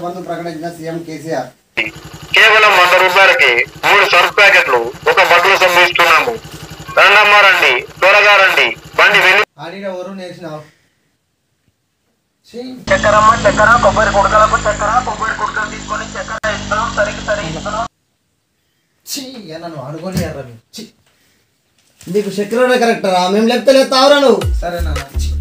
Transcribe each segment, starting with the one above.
బంధు ప్రకటించిన సీఎం కేసీఆర్. కేవలం 100 రూపాయలకి 3 సర్ఫ్ ప్యాకెట్లు ఒక బట్టలు సంభిస్తున్నాము. రండమ్మా రండి, త్వరగా రండి, బండి వెళ్ళి. ఆడిన ఎవరు నేర్చినావు? చక్కెరమ్మ చక్కెర, కొబ్బరి కుడకలకు చక్కెర, కొబ్బరి కుడకలు తీసుకొని చక్కెర ఇస్తున్నాం, సరికి ఇస్తున్నాం. నన్ను అనుకోని నీకు చక్కెర కరెక్టరా? మేము లేకపోతే లేదు తావురా నువ్వు. సరే నాన్న.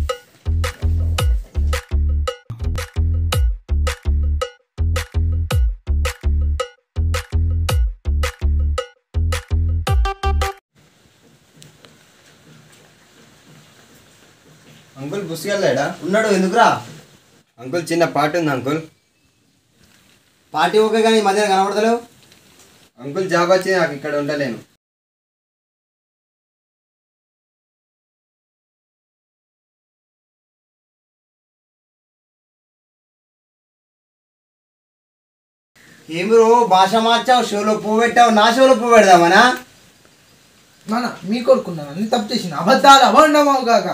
అంకుల్ పుస్తకాలేడా ఉన్నాడు? ఎందుకురా అంకుల్ చిన్న పార్టీ ఉంది అంకుల్. పార్టీ ఓకే కానీ ఈ మధ్యన కనబడతలేవు. అంకుల్ జాబ్ వచ్చి నాకు ఇక్కడ ఉండలేను. ఏమిరో భాష మార్చావు, షోలో పువ్వు పెట్టావు, నా షోలో పువ్వు పెడదామనా? నాన్న మీ కొడుకున్నాను, అన్ని తప్పు చేసిన అబద్ధాలు అవండమావు కాక.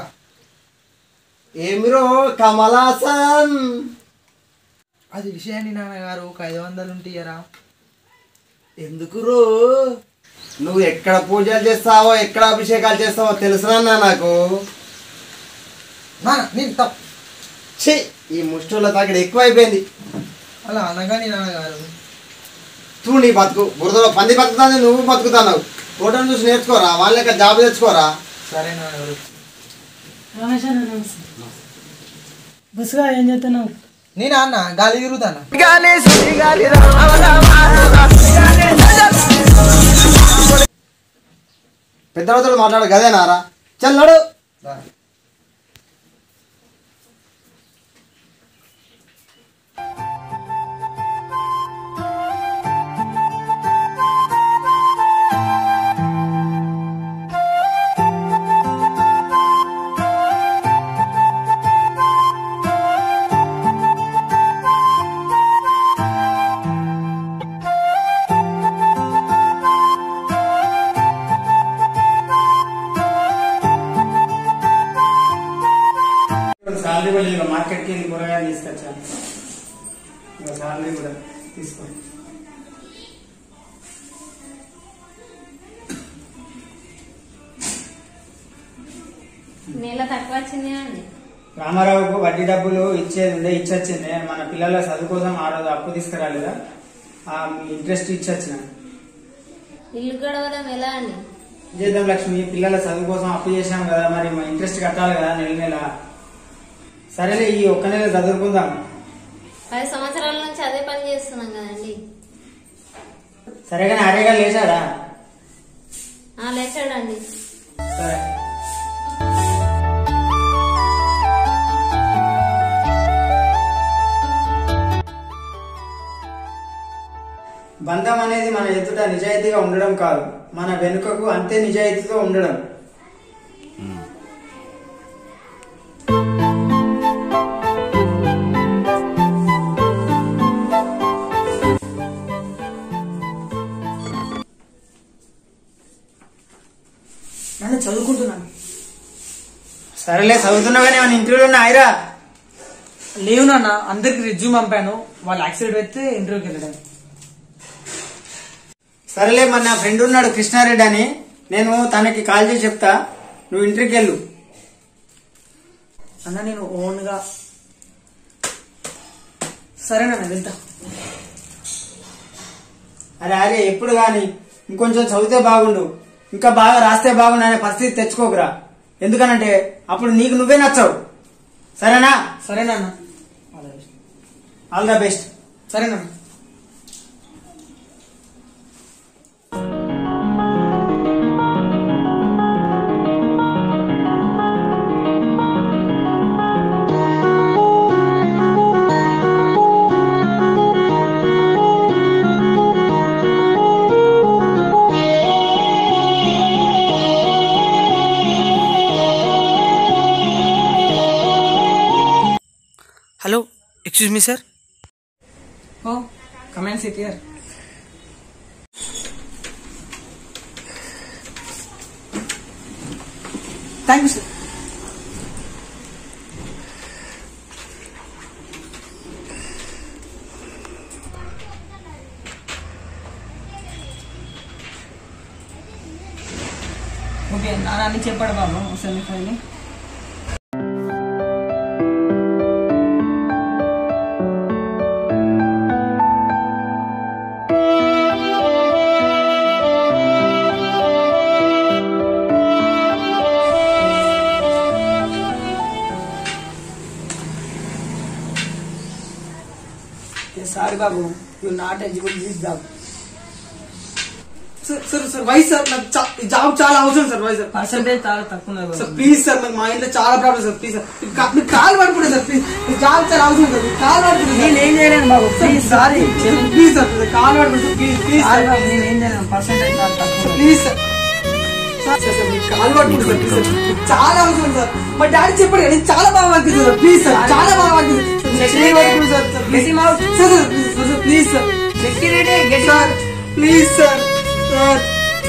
ఏమిరో కమలాసన్, అది విషయాన్ని నాన్నగారు ఒక 500 ఉంటియరా. ఎందుకురో? నువ్వు ఎక్కడ పూజలు చేస్తావో ఎక్కడ అభిషేకాలు చేస్తావో తెలుసునా నాకు. నాన్న నేను తప్పు. ఛీ, ఈ ముష్టిల తాకిడి ఎక్కువైపోయింది. అలా అనగాని నాన్నగారు. చూడు నీ బతుకు, బురదలో పంది బతుకుతాను, నువ్వు బతుకుతున్నావు. ఫోటోను చూసి నేర్చుకోరా, వాళ్ళ లెక్క జాబ్ తెచ్చుకోరా. సరే నాన్నగారు. బస్సుగా ఏం చేస్తున్నావు? నేను అన్న గాలి తిరుగుతాను. పెద్దలతో మాట్లాడు గదేనారా? చల్లడు. సాలరీ కూడా లేదు, మార్కెట్కి వెళ్ళి కూరగాయలు తీసుకొచ్చాను. ఇంకా సాలరీ కూడా తీసుకోండి. నెల తక్కువ వచ్చింది అండి. రామారావుకు వడ్డీ డబ్బులు ఇచ్చేది ఉండే, ఇచ్చొచ్చింది. మన పిల్లల చదువు కోసం ఆ రోజు అప్పు తీసుకురాలేదా, ఆ ఇంట్రెస్ట్ ఇచ్చొచ్చిన. ఇల్లు గడవడం ఎలా అండి? చేద్దాం లక్ష్మి, పిల్లల చదువు కోసం అప్పు చేసాం కదా, మరి ఇంట్రెస్ట్ కట్టాలి కదా నెల నెల. సరేలే, ఈ ఒక్క నెల చదువుకుందాం. 10 సంవత్సరాల నుంచి అదే పని చేస్తున్నాం కదండి. సరే కానీ అరేగా లేచాడా? లేచాడండి. సరే. బంధం అనేది మన ఎదుట నిజాయితీగా ఉండడం కాదు, మన వెనుకకు అంతే నిజాయితీతో ఉండడం. నన్ను చదువుకుంటున్నాను. సరేలే, చదువుతున్నావు కానీ ఇంటర్వ్యూలో ఉన్న ఆయరా లేవు నాన్న, అందరికి రెజ్యూమ్ పంపాను, వాళ్ళు యాక్సిడెంట్ అయితే ఇంటర్వ్యూకి వెళ్ళడం. సరేలే, మన నా ఫ్రెండ్ ఉన్నాడు కృష్ణారెడ్డి అని, నేను తనకి కాల్ చేసి చెప్తా, నువ్వు ఇంటర్వ్యూకి వెళ్ళు. అన్న నేను ఓన్గా. సరే నాన్న వెళ్తా. అరే అరే, ఎప్పుడు కానీ ఇంకొంచెం చదివితే బాగుండు, ఇంకా బాగా రాస్తే బాగుండు అనే పరిస్థితి తెచ్చుకోకురా. ఎందుకనంటే అప్పుడు నీకు నువ్వే నచ్చావు. సరేనా? సరే నాన్న. All the best. సరే నాన్న. Hello, excuse me, sir. Oh, come and sit here. Thank you, sir. Okay నాన్న అని చెప్పాడు బాబు ఒకసారి ఫైల్ సారీ బాబు you not eligible this job. Sir why sir నాకు జాబ్ చాలా అవసరం సార్ వై సార్ పర్సెంటేజ్ చాలా తక్కువ సార్ ప్లీజ్ సార్ నాకు మా ఇంట్లో చాలా ప్రాబ్లమ్ సార్ ప్లీజ్ సార్ మీరు కాల్ పడుకుంటే సార్ ప్లీజ్ జాబ్ చాలా అవసరం సార్ కాల్ పడుకుంటే నేను ఏం చేయలేను బాబు ప్లీజ్ సారీ ప్లీజ్ సార్ కాల్ పడుకుంటే ప్లీజ్ ప్లీజ్ నేను ఏం చేయలేను పర్సెంటేజ్ చాలా తక్కువ. ప్లీజ్ సార్ కాల్ పడుకుంటే సార్ ప్లీజ్ సార్ చాలా అవసరం సార్ మా డాడీ చెప్పాడు నేను చాలా బాగా అనిపిస్తుంది సార్ ప్లీజ్ సార్ చాలా బాగా అనిపిస్తుంది sir please sir sir please sir sir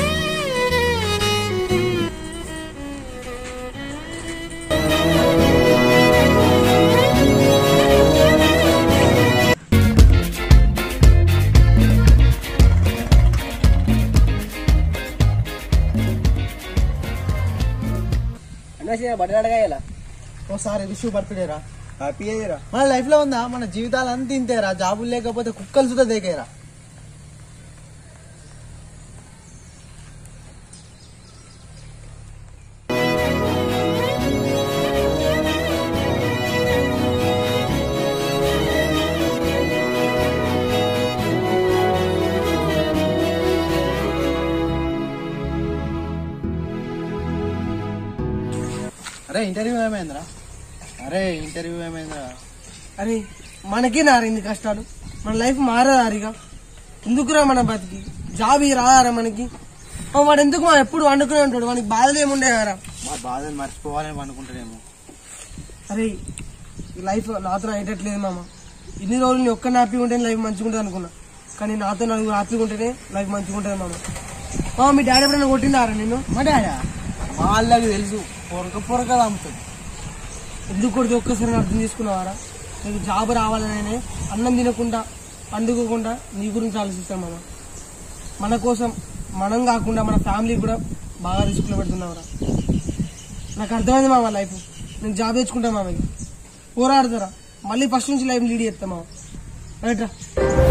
ఒకసారి విషు బర్త్డే రా హ్యాపీ అయ్యారా మన లైఫ్ లో ఉందా మన జీవితాలు అంత ఇంతేరా జాబులు లేకపోతే కుక్కలు సుతా దేకేరా. అరే ఇంటర్వ్యూ ఏమైందిరా అరే మనకి నారా ఇన్ని కష్టాలు మన లైఫ్ మారారిగా ఎందుకురా మన బతికి జాబ్ రారా మనకి వాడు ఎందుకు మా ఎప్పుడు వండుకునే ఉంటాడు మనకి బాధలు ఏముండే కదా మా బాధలు మర్చిపోవాలని అనుకుంటానేమో. అరే ఈ లైఫ్ నాతో అయ్యేటట్లేదు మామ ఇన్ని రోజులు నీ ఒక్క హ్యాపీగా ఉంటేనే లైఫ్ మంచిగా ఉంటుంది అనుకున్నా కానీ నాతో నలుగురు హ్యాపీగా ఉంటేనే లైఫ్ మంచిగా ఉంటుంది మామ. మీ డాడీ ఎప్పుడైనా కొట్టిందారా నేను? మా డాడీ వాళ్ళకి తెలుసు పొరక అమ్ముతుంది ఎందుకు కొడితే ఒక్కసారి అర్థం చేసుకున్నావారా? నీకు జాబ్ రావాలనే అన్నం తినకుండా పండుకోకుండా నీ గురించి ఆలోచిస్తాం మామ. మన కోసం మనం కాకుండా మన ఫ్యామిలీ కూడా బాగా రిస్క్లో పెడుతున్నావురా. నాకు అర్థమైంది మామ లైఫ్ నేను జాబ్ తెచ్చుకుంటా మామకి పోరాడతారా మళ్ళీ ఫస్ట్ నుంచి లైఫ్ లీడ్ చేస్తా మామ రైట్ రా.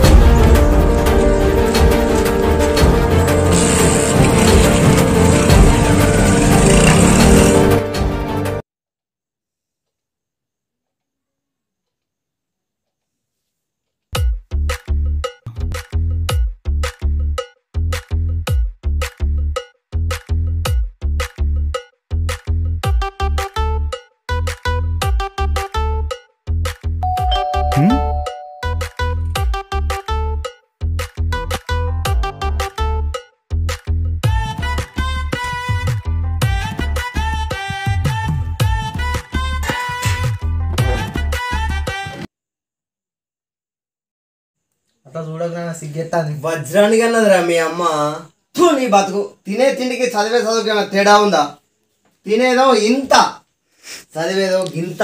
అట్లా చూడగా సిగ్గెట్టాది వజ్రానికి అన్నదిరా మీ అమ్మ. నీ బతుకు తినే తిండికి చదివే చదువుకి ఏమైనా తేడా ఉందా? తినేదో ఇంత చదివేదో గింత.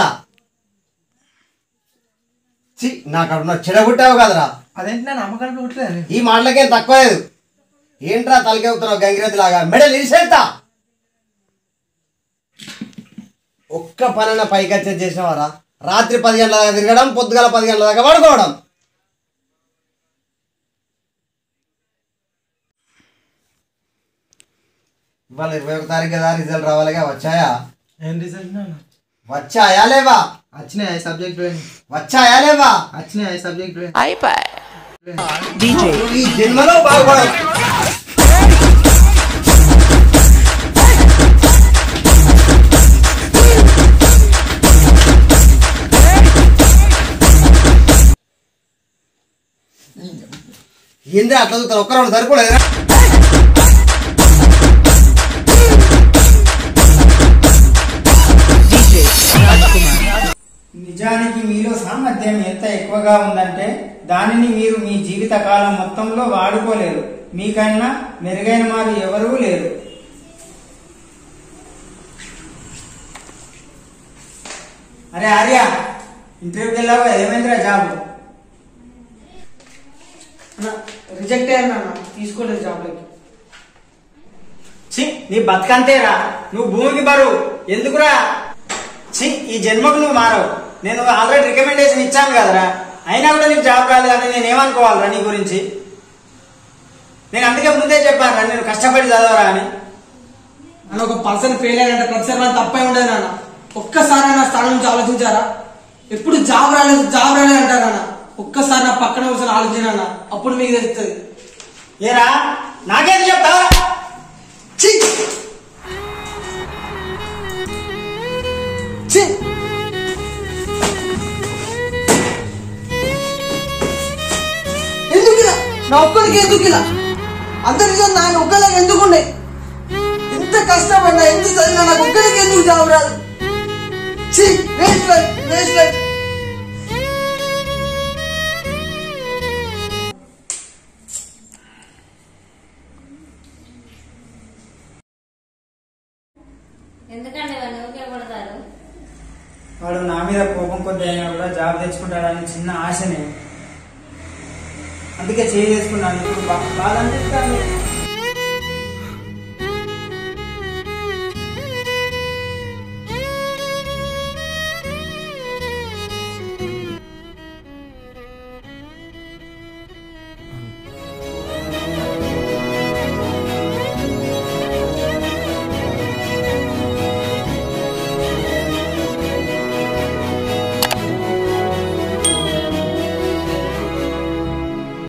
నాకు అక్కడ చెడగొట్టావు కదరా. అదేంటి నా నమ్మకాలు పుట్టలేదు ఈ మాటలకేం తక్కువ లేదు. ఏంట్రా తలకే అవుతున్నావు గంగిరెద్దు లాగా మెడల్ ఇరిసేస్తా. ఒక్క పనైనా పైకి వచ్చేది చేసినవారా? రాత్రి 10 గంటల దాకా తిరగడం, పొద్దుగాల 10 గంటల దాకా పడుకోవడం. ఇవాళ 21వ తారీఖు కదా, రిజల్ట్ రావాలిగా. వచ్చాయా? ఏం రిజల్ట్ వచ్చాయా లేవా? వచ్చినాయి సబ్జెక్ట్ వచ్చాయా లేవా? వచ్చినాయి సబ్జెక్ట్ ఈ జన్మలో బాగుపడవు. ఏంద్రా అట్లా చూస్తారు? ఒక్క రెండు సరిపోలేదా? నిజానికి మీలో సామర్థ్యం ఎంత ఎక్కువగా ఉందంటే దానిని మీరు మీ జీవిత కాలం మొత్తంలో వాడుకోలేరు. మీకన్నా మెరుగైన వారు ఎవరూ లేరు. అరే ఆర్య, ఇంటర్వ్యూకి వెళ్ళావు, ఏమైందిరా జాబ్? రిజెక్ట్ అయ్యారు నాన్న, తీసుకోలేదు జాబ్లోకి. నీ బతుకంతేరా, నువ్వు భూమికి బరువు ఎందుకురా? ఈ జన్మకు నువ్వు మారవు. నేను ఆల్రెడీ రికమెండేషన్ ఇచ్చాను కదరా, అయినా కూడా నీకు జాబ్ రాలేదని నేను ఏమనుకోవాలరా నీ గురించి? నేను అందుకే ముందే చెప్పాను రా, నేను కష్టపడి చదవరా అని. అని ఒక పర్సన్ ఫెయిల్ అయ్యారంటే ప్రతిసారి మనం తప్పై ఉండదు నాన్న. ఒక్కసారి నా స్థానం నుంచి ఆలోచించారా? ఎప్పుడు జాబ్ రాలేదు అంటారా? ఒక్కసారి నా పక్కన కూర్చొని ఆలోచించానా, అప్పుడు మీకు తెలుస్తుంది. ఏరా నాకేది చెప్తావా? ఎందుకు ఇలా నా ఒక్కరికి ఎందుకు ఇలా? అందరికీ నా ఒక్కరికి ఎందుకుండే? ఎంత కష్టపడినా ఎంత చదివినా నాకు ఒక్కరికి ఎందుకు జాబ్ రాదు? Waste life. ఎందుకంటే వాళ్ళు ఊరికే కొడతారు. వాడు నా మీద కోపం కొద్ది అయినా కూడా జాబ్ తెచ్చుకుంటాడని చిన్న ఆశనే, అందుకే చేసుకున్నాను. ఇప్పుడు బాగా అనిపిస్తాను.